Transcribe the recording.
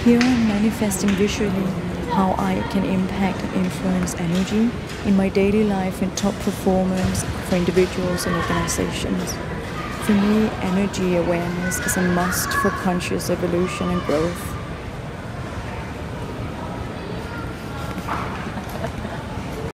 Here I'm manifesting visually how I can impact and influence energy in my daily life and top performance for individuals and organizations. For me, energy awareness is a must for conscious evolution and growth.